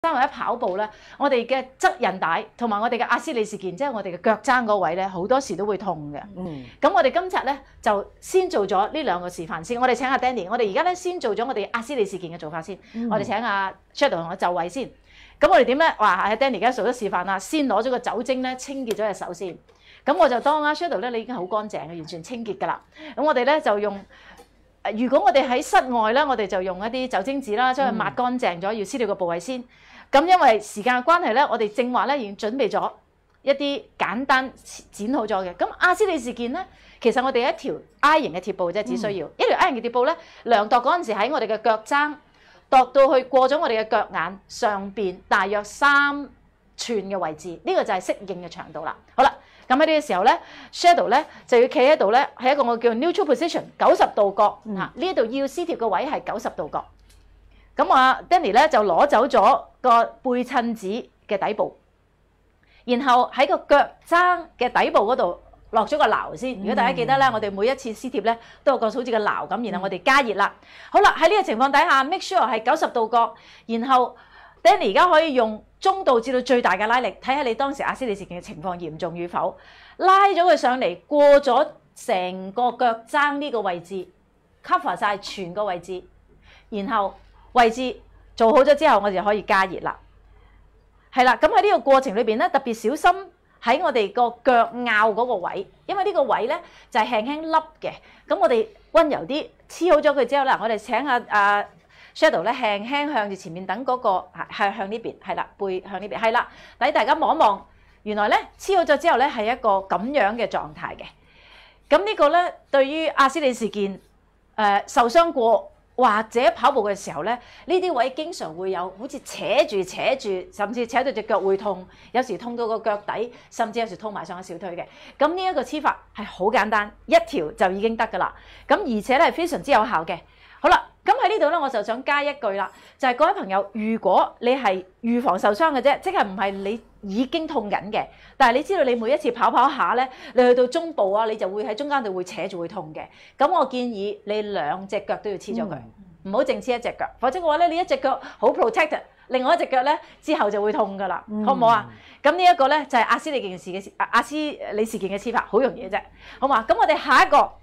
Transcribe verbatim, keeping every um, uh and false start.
生或者跑步咧，我哋嘅側韌帶同埋我哋嘅阿斯里氏腱，即係我哋嘅腳踭嗰位咧，好多時都會痛嘅。嗯。咁我哋今日咧就先做咗呢兩個示範先。我哋請阿 Danny， 我哋而家咧先做咗我哋阿斯里氏腱嘅做法先。嗯、我哋請阿 Shadow 同我就位先。咁我哋點咧？哇！阿 Danny 而家做咗示範啦，先攞咗個酒精咧清潔咗隻手先。咁我就當阿 Shadow 咧，你已經好乾淨嘅，完全清潔㗎啦。咁我哋咧就用。如果我哋喺室外咧，我哋就用一啲酒精紙啦，將佢抹乾淨咗，要撕掉個部位先。咁因為時間嘅關係咧，我哋正話咧已經準備咗一啲簡單剪好咗嘅。咁阿斯里氏腱咧，其實我哋一條 I 型嘅貼布啫，只需要、嗯、一條 I 型嘅貼布咧，量度嗰陣時喺我哋嘅腳踭度到去過咗我哋嘅腳眼上邊大約三寸嘅位置，呢、呢個就係適應嘅長度啦。好啦。咁喺呢個時候咧 ，Shadow 咧就要企喺度咧，係一個我叫 neutral position 九十度角嚇，呢度要撕貼嘅位係九十度角。咁啊 Danny 咧就攞走咗個背襯紙嘅底部，然後喺個腳踭嘅底部嗰度落咗個撓先。如果大家記得咧，我哋每一次撕貼咧都有個好似個撓咁，然後我哋加熱啦。好啦，喺呢個情況底下 ，make sure 係九十度角，然後 Danny 而家可以用中度至到最大嘅拉力，睇下你當時阿斯里氏腱嘅情況嚴重與否，拉咗佢上嚟，過咗成個腳踭呢個位置 ，cover 晒全個位置，然後位置做好咗之後，我哋就可以加熱啦。係啦，咁喺呢個過程裏邊咧，特別小心喺我哋個腳拗嗰個位，因為呢個位咧就係輕輕凹嘅。咁我哋溫柔啲黐好咗佢之後啦，我哋請阿阿。Shadow 咧輕輕向住前面，等嗰個係向呢邊，係啦，背向呢邊，係啦。等大家望一望，原來咧黐好咗之後咧係一個咁樣嘅狀態嘅。咁呢個咧對於阿斯里氏腱誒受傷過或者跑步嘅時候咧，呢啲位經常會有好似扯住扯住，甚至扯到隻腳會痛，有時痛到個腳底，甚至有時痛埋上個小腿嘅。咁呢一個黐法係好簡單，一條就已經得㗎啦。咁而且咧係非常之有效嘅。好啦。咁喺呢度咧，我就想加一句啦，就係、是、各位朋友，如果你係預防受傷嘅啫，即係唔係你已經痛緊嘅，但係你知道你每一次跑跑下咧，你去到中部啊，你就會喺中間度會扯住會痛嘅。咁我建議你兩隻腳都要黐咗佢，唔好淨黐一隻腳，否則嘅話咧，你一隻腳好 protected， 另外一隻腳咧之後就會痛㗎啦，好唔好啊？咁呢一個咧就係阿斯里腱嘅事嘅阿斯里氏腱嘅黐法，好容易嘅啫，好嘛？咁我哋下一個。